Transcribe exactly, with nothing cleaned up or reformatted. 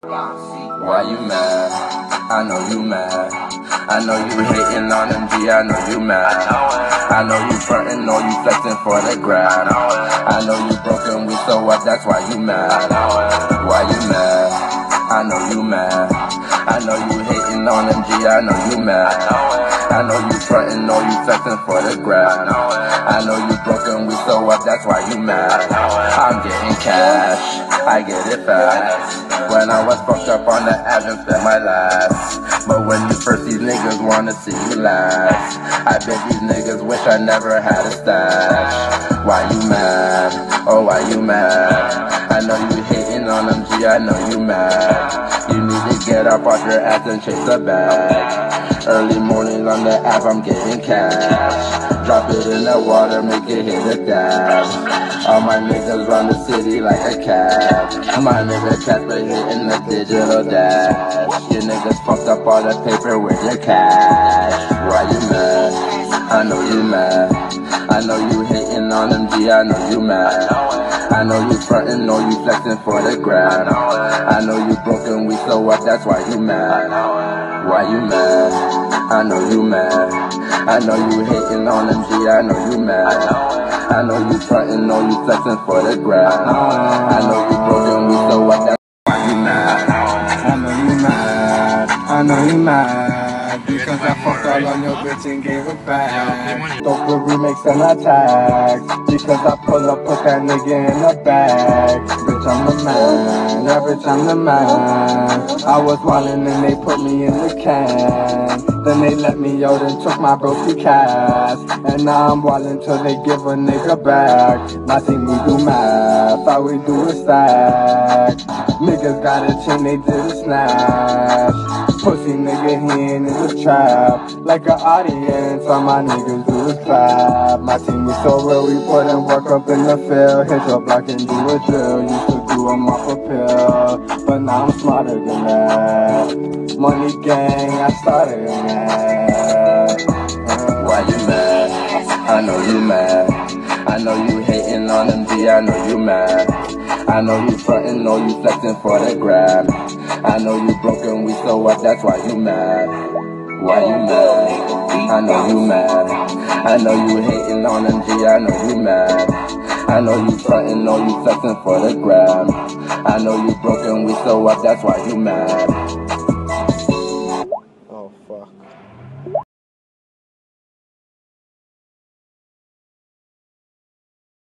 Why you mad? I know you mad. I know you hating on M G, I know you mad. I know you frontin', know you flexing for the gram. I know you broken, we so what, that's why you mad. Why you mad? I know you mad. I know you hating on M G, I know you mad. I know you frontin', know you flexing for the gram. I know you broken, we so what, that's why you mad. I'm getting cash, I get it fast. When I was fucked up on the app and spent my last. But when you first these niggas wanna see you last. I bet these niggas wish I never had a stash. Why you mad? Oh, why you mad? I know you hating on M G, I know you mad. You need to get up off your ass and chase a bag. Early mornings on the app, I'm getting cash. Drop it in the water, make it hit a dab. All my niggas run the city like a cab. My nigga Casper hitting the digital dash. You niggas fucked up all the paper with your cash. Why you mad? I know you mad. I know you hating on M G, I know you mad. I know you frontin', know you flexing for the gram. I know you broken, we so what, that's why you mad. Why you mad? I know you mad. I know you hating on M G, I know you mad. I know you frontin', know you flexing for the gram. I know you broken, we so what, that's why you mad. I know you mad. I know you mad. Because I fucked all on your bitch and gave it back. Dope with remakes and attacks. Because I pull up, put that nigga in the bag. Bitch, I'm the man. Yeah, bitch, I'm the man. I was wildin' and they put me in the can. Then they let me out and took my broken cash. And now I'm wildin' till they give a nigga back. Nothing we do math, all we do is stack. Niggas got a chain, they did a snatch. Pussy nigga, he ain't in the trap. Like an audience, all my niggas do is clap. My team is so real, we put in work up in the field. Hit your block and do a drill. Used to do them off a pill, but now I'm smarter than that. Money gang, I started in that. Why you mad? I know you mad. I know you hating on M G, I know you mad. I know you frontin', know you flexing for the gram. I know you broken, we so what, that's why you mad. Why you mad? I know you mad. I know you hating on M G, I know you mad. I know you frontin', know you flexing for the gram. I know you broken, we so what, that's why you mad.